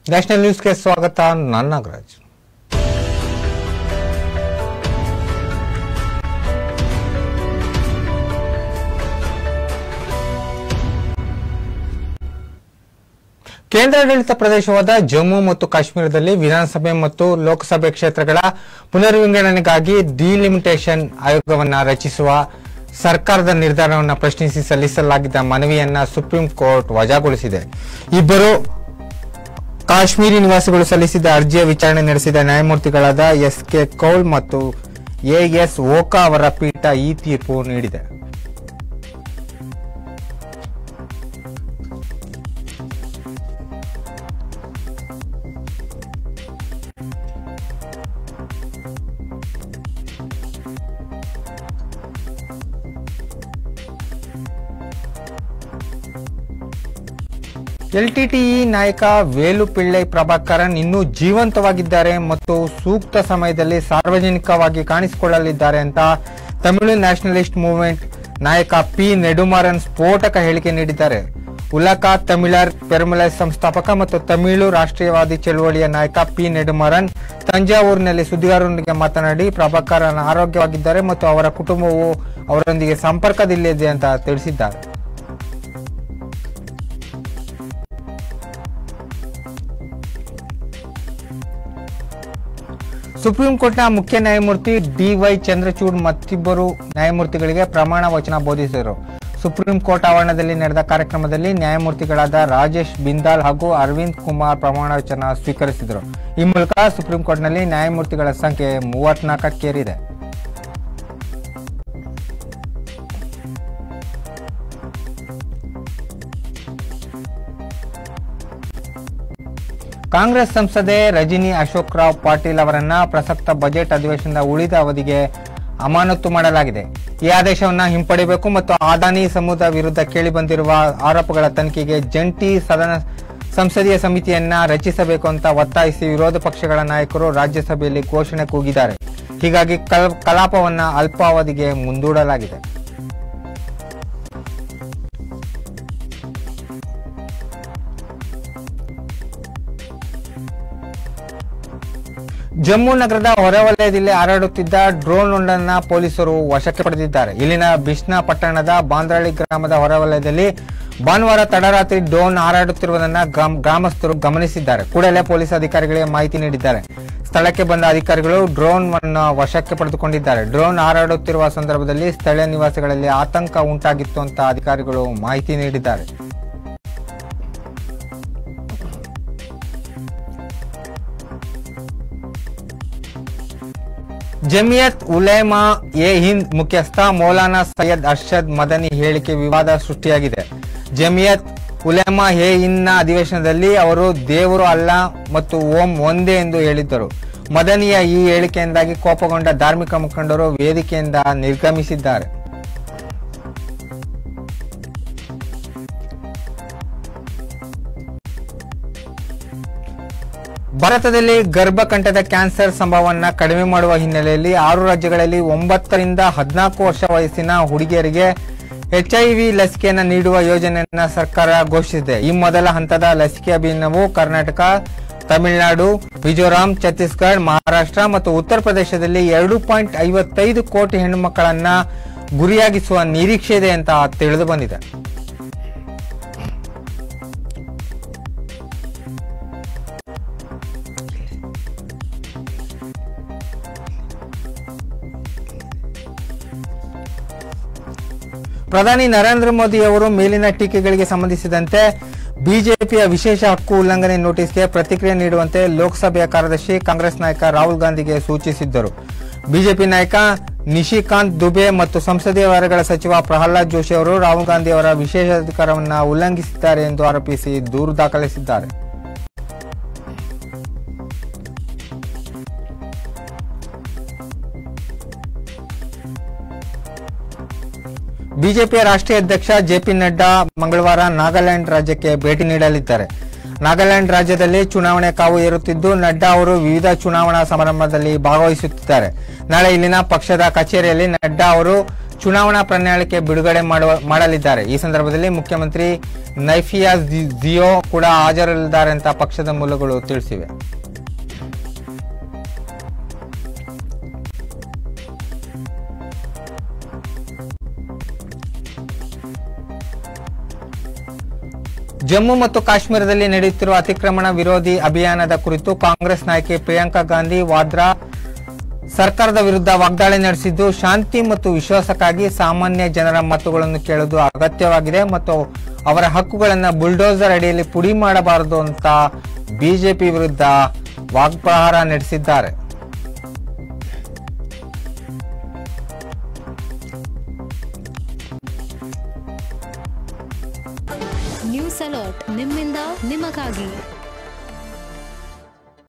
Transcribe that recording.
National ನ್ಯೂಸ್ಗೆ ಸ್ವಾಗತ. ನಾನು ನಾಗರಾಜ್. ಕೇಂದ್ರಾಡಳಿತ ಪ್ರದೇಶವಾದ ಜಮ್ಮು ಮತ್ತು ಕಾಶ್ಮೀರದಲ್ಲಿ ವಿಧಾನಸಭೆ ಮತ್ತು ಲೋಕಸಭೆ ಕ್ಷೇತ್ರಗಳ ಪುನರ್ವಿಂಗಡಣೆಗಾಗಿ ಡಿಲಿಮಿಟೇಷನ್ ಆಯೋಗವನ್ನು ರಚಿಸುವ ಸರ್ಕಾರದ ನಿರ್ಧಾರವನ್ನು ಪ್ರಶ್ನಿಸಿ ಸಲ್ಲಿಸಲಾಗಿದ್ದ ಮನವಿಯನ್ನ ಸುಪ್ರೀಂ ಕೋರ್ಟ್ ವಜಾಗೊಳಿಸಿದೆ. ಇಬ್ಬರು ಕಾಶ್ಮೀರಿ ನಿವಾಸಿಗಳು ಸಲ್ಲಿಸಿದ ಅರ್ಜಿಯ ವಿಚಾರಣೆ ನಡೆಸಿದ ನ್ಯಾಯಮೂರ್ತಿಗಳಾದ ಎಸ್.ಕೆ. ಕೌಲ್ ಮತ್ತು ಎ.ಎಸ್. ಓಕಾ ಅವರ ಪೀಠ ಈ ತೀರ್ಪು ನೀಡಿದೆ. ಎಲ್ಟಿಟಿಇ ನಾಯಕ ವೇಲುಪಿಳ್ಳೈ ಪ್ರಭಾಕರನ್ ಇನ್ನೂ ಜೀವಂತವಾಗಿದ್ದಾರೆ ಮತ್ತು ಸೂಕ್ತ ಸಮಯದಲ್ಲಿ ಸಾರ್ವಜನಿಕವಾಗಿ ಕಾಣಿಸಿಕೊಳ್ಳಲಿದ್ದಾರೆ ಅಂತ ತಮಿಳು ನ್ಯಾಷನಲಿಸ್ಟ್ ಮೂವ್ಮೆಂಟ್ ನಾಯಕ ಪಿ ನೆಡುಮಾರನ್ ಸ್ಫೋಟಕ ಹೇಳಿಕೆ ನೀಡಿದ್ದಾರೆ. ಉಲಕಾ ತಮಿಳರ್ ಪೆರುಮಲೈ ಸಂಸ್ಥಾಪಕ ಮತ್ತು ತಮಿಳು ರಾಷ್ಟ್ರೀಯವಾದಿ ಚಳುವಳಿಯ ನಾಯಕ ಪಿ ನೆಡುಮಾರನ್ ತಂಜಾವೂರಿನಲ್ಲಿ ಸುದ್ದಿಗಾರರೊಂದಿಗೆ ಮಾತನಾಡಿ ಪ್ರಭಾಕರನ್ ಆರೋಗ್ಯವಾಗಿದ್ದಾರೆ ಮತ್ತು ಅವರ ಕುಟುಂಬವು ಅವರೊಂದಿಗೆ ಸಂಪರ್ಕದಲ್ಲಿದೆ ಅಂತ ತಿಳಿಸಿದ್ದಾರೆ. ಸುಪ್ರೀಂ ಕೋರ್ಟ್ನ ಮುಖ್ಯ ನ್ಯಾಯಮೂರ್ತಿ ಡಿ.ವೈ. ಚಂದ್ರಚೂಡ್ ಮತ್ತಿಬ್ಬರು ನ್ಯಾಯಮೂರ್ತಿಗಳಿಗೆ ಪ್ರಮಾಣ ವಚನ ಬೋಧಿಸಿದರು. ಸುಪ್ರೀಂ ಕೋರ್ಟ್ ಆವರಣದಲ್ಲಿ ನಡೆದ ಕಾರ್ಯಕ್ರಮದಲ್ಲಿ ನ್ಯಾಯಮೂರ್ತಿಗಳಾದ ರಾಜೇಶ್ ಬಿಂದಾಲ್ ಹಾಗೂ ಅರವಿಂದ್ ಕುಮಾರ್ ಪ್ರಮಾಣ ವಚನ ಸ್ವೀಕರಿಸಿದರು. ಈ ಮೂಲಕ ಸುಪ್ರೀಂ ಕೋರ್ಟ್ನಲ್ಲಿ ನ್ಯಾಯಮೂರ್ತಿಗಳ ಸಂಖ್ಯೆ 34ಕ್ಕೇರಿದೆ. ಕಾಂಗ್ರೆಸ್ ಸಂಸದೆ ರಜನಿ ಅಶೋಕ್ ರಾವ್ ಪಾಟೀಲ್ ಅವರನ್ನ ಪ್ರಸಕ್ತ ಬಜೆಟ್ ಅಧಿವೇಶನದ ಉಳಿದ ಅವಧಿಗೆ ಅಮಾನತು ಮಾಡಲಾಗಿದೆ. ಈ ಆದೇಶವನ್ನು ಹಿಂಪಡೆಯಬೇಕು ಮತ್ತು ಅದಾನಿ ಸಮೂಹದ ವಿರುದ್ಧ ಕೇಳಿಬಂದಿರುವ ಆರೋಪಗಳ ತನಿಖೆಗೆ ಜಂಟಿ ಸಂಸದೀಯ ಸಮಿತಿಯನ್ನ ರಚಿಸಬೇಕು ಅಂತ ಒತ್ತಾಯಿಸಿ ವಿರೋಧ ಪಕ್ಷಗಳ ನಾಯಕರು ರಾಜ್ಯಸಭೆಯಲ್ಲಿ ಘೋಷಣೆ ಕೂಗಿದ್ದಾರೆ. ಹೀಗಾಗಿ ಕಲಾಪವನ್ನ ಅಲ್ಪಾವಧಿಗೆ ಮುಂದೂಡಲಾಗಿದೆ. ಜಮ್ಮು ನಗರದ ಹೊರವಲಯದಲ್ಲಿ ಹಾರಾಡುತ್ತಿದ್ದ ಡ್ರೋನ್ ಒಂದನ್ನು ಪೊಲೀಸರು ವಶಕ್ಕೆ ಪಡೆದಿದ್ದಾರೆ. ಇಲ್ಲಿನ ಬಿಷ್ನಾ ಪಟ್ಟಣದ ಬಾಂದ್ರಳ್ಳಿ ಗ್ರಾಮದ ಹೊರವಲಯದಲ್ಲಿ ಭಾನುವಾರ ತಡರಾತ್ರಿ ಡ್ರೋನ್ ಹಾರಾಡುತ್ತಿರುವುದನ್ನು ಗ್ರಾಮಸ್ಥರು ಗಮನಿಸಿದ್ದಾರೆ. ಕೂಡಲೇ ಪೊಲೀಸ್ ಅಧಿಕಾರಿಗಳಿಗೆ ಮಾಹಿತಿ ನೀಡಿದ್ದಾರೆ. ಸ್ಥಳಕ್ಕೆ ಬಂದ ಅಧಿಕಾರಿಗಳು ಡ್ರೋನ್ ಅನ್ನು ವಶಕ್ಕೆ ಪಡೆದುಕೊಂಡಿದ್ದಾರೆ. ಡ್ರೋನ್ ಹಾರಾಡುತ್ತಿರುವ ಸಂದರ್ಭದಲ್ಲಿ ಸ್ಥಳೀಯ ನಿವಾಸಿಗಳಲ್ಲಿ ಆತಂಕ ಉಂಟಾಗಿತ್ತು ಅಂತ ಅಧಿಕಾರಿಗಳು ಮಾಹಿತಿ ನೀಡಿದ್ದಾರೆ. ಜಮಿಯತ್ ಉಲೇಮಾ ಎ ಹಿಂದ್ ಮುಖ್ಯಸ್ಥ ಮೌಲಾನಾ ಸೈಯದ್ ಅರ್ಷದ್ ಮದನಿ ಹೇಳಿಕೆ ವಿವಾದ ಸೃಷ್ಟಿಯಾಗಿದೆ. ಜಮಿಯತ್ ಉಲೇಮಾ ಎ ಹಿಂದ್ನ ಅಧಿವೇಶನದಲ್ಲಿ ಅವರು ದೇವರು ಅಲ್ಲ ಮತ್ತು ಓಂ ಒಂದೇ ಎಂದು ಹೇಳಿದ್ದರು. ಮದನಿಯ ಈ ಹೇಳಿಕೆಯಿಂದಾಗಿ ಕೋಪಗೊಂಡ ಧಾರ್ಮಿಕ ಮುಖಂಡರು ವೇದಿಕೆಯಿಂದ ನಿರ್ಗಮಿಸಿದ್ದಾರೆ. ಭಾರತದಲ್ಲಿ ಗರ್ಭಕಂಠದ ಕ್ಯಾನ್ಸರ್ ಸಂಭವವನ್ನು ಕಡಿಮೆ ಮಾಡುವ ಹಿನ್ನೆಲೆಯಲ್ಲಿ 6 ರಾಜ್ಯಗಳಲ್ಲಿ 9 ರಿಂದ 14 ವರ್ಷ ವಯಸ್ಸಿನ ಹುಡುಗಿಯರಿಗೆ HIV ಲಸಿಕೆಯನ್ನು ನೀಡುವ ಯೋಜನೆಯನ್ನು ಸರ್ಕಾರ ಘೋಷಿಸಿದೆ. ಈ ಮೊದಲ ಹಂತದ ಲಸಿಕೆ ಅಭಿಯಾನವು ಕರ್ನಾಟಕ, ತಮಿಳುನಾಡು, ಮಿಜೋರಾಂ, ಛತ್ತೀಸ್ಗಢ, ಮಹಾರಾಷ್ಟ್ರ ಮತ್ತು ಉತ್ತರ ಪ್ರದೇಶದಲ್ಲಿ 2.55 ಕೋಟಿ ಹೆಣ್ಣು ಮಕ್ಕಳನ್ನ ಗುರಿಯಾಗಿಸುವ ನಿರೀಕ್ಷೆ ಇದೆ ಅಂತ ತಿಳಿದು ಬಂದಿದೆ. ಪ್ರಧಾನಿ ನರೇಂದ್ರ ಮೋದಿ ಅವರು ಮೇಲಿನ ಟೀಕೆಗಳಿಗೆ ಸಂಬಂಧಿಸಿದಂತೆ ಬಿಜೆಪಿಯ ವಿಶೇಷ ಹಕ್ಕು ಉಲ್ಲಂಘನೆ ನೋಟಿಸ್ಗೆ ಪ್ರತಿಕ್ರಿಯೆ ನೀಡುವಂತೆ ಲೋಕಸಭೆಯ ಕಾರ್ಯದರ್ಶಿ ಕಾಂಗ್ರೆಸ್ ನಾಯಕ ರಾಹುಲ್ ಗಾಂಧಿಗೆ ಸೂಚಿಸಿದ್ದರು. ಬಿಜೆಪಿ ನಾಯಕ ನಿಶಿಕಾಂತ್ ದುಬೆ ಮತ್ತು ಸಂಸದೀಯ ವ್ಯವಹಾರಗಳ ಸಚಿವ ಪ್ರಹ್ಲಾದ್ ಜೋಶಿ ಅವರು ರಾಹುಲ್ ಗಾಂಧಿ ಅವರ ವಿಶೇಷಾಧಿಕಾರವನ್ನು ಉಲ್ಲಂಘಿಸಿದ್ದಾರೆ ಎಂದು ಆರೋಪಿಸಿ ದೂರು ದಾಖಲಿಸಿದ್ದಾರೆ. ಬಿಜೆಪಿಯ ರಾಷ್ಟ್ರೀಯ ಅಧ್ಯಕ್ಷ ಜೆಪಿ ನಡ್ಡಾ ಮಂಗಳವಾರ ನಾಗಾಲ್ಯಾಂಡ್ ರಾಜ್ಯಕ್ಕೆ ಭೇಟಿ ನೀಡಲಿದ್ದಾರೆ. ನಾಗಾಲ್ಯಾಂಡ್ ರಾಜ್ಯದಲ್ಲಿ ಚುನಾವಣೆ ಕಾವು ಏರುತ್ತಿದ್ದು ನಡ್ಡಾ ಅವರು ವಿವಿಧ ಚುನಾವಣಾ ಸಮಾರಂಭದಲ್ಲಿ ಭಾಗವಹಿಸುತ್ತಿದ್ದಾರೆ. ನಾಳೆ ಇಲ್ಲಿನ ಪಕ್ಷದ ಕಚೇರಿಯಲ್ಲಿ ನಡ್ಡಾ ಅವರು ಚುನಾವಣಾ ಪ್ರಣಾಳಿಕೆ ಬಿಡುಗಡೆ ಮಾಡಲಿದ್ದಾರೆ. ಈ ಸಂದರ್ಭದಲ್ಲಿ ಮುಖ್ಯಮಂತ್ರಿ ನೈಫಿಯಾ ಜಿಯೋ ಕೂಡ ಹಾಜರಿರಲಿದ್ದಾರೆ ಅಂತ ಪಕ್ಷದ ಮೂಲಗಳು ತಿಳಿಸಿವೆ. ಜಮ್ಮು ಮತ್ತು ಕಾಶ್ಮೀರದಲ್ಲಿ ನಡೆಯುತ್ತಿರುವ ಅತಿಕ್ರಮಣ ವಿರೋಧಿ ಅಭಿಯಾನದ ಕುರಿತು ಕಾಂಗ್ರೆಸ್ ನಾಯಕಿ ಪ್ರಿಯಾಂಕಾ ಗಾಂಧಿ ವಾದ್ರಾ ಸರ್ಕಾರದ ವಿರುದ್ಧ ವಾಗ್ದಾಳಿ ನಡೆಸಿದ್ದು, ಶಾಂತಿ ಮತ್ತು ವಿಶ್ವಾಸಕ್ಕಾಗಿ ಸಾಮಾನ್ಯ ಜನರ ಮತಗಳನ್ನು ಕೇಳುವುದು ಅಗತ್ಯವಾಗಿದೆ ಮತ್ತು ಅವರ ಹಕ್ಕುಗಳನ್ನು ಬುಲ್ಡೋಸರ್ ಅಡಿಯಲ್ಲಿ ಪುಡಿ ಮಾಡಬಾರದು ಅಂತ ಬಿಜೆಪಿ ವಿರುದ್ಧ ವಾಗ್ಪ್ರಹಾರ ನಡೆಸಿದ್ದಾರೆ. ನ್ಯೂಸ್ ಅಲರ್ಟ್ ನಿಮ್ಮಿಂದ ನಿಮಗಾಗಿ.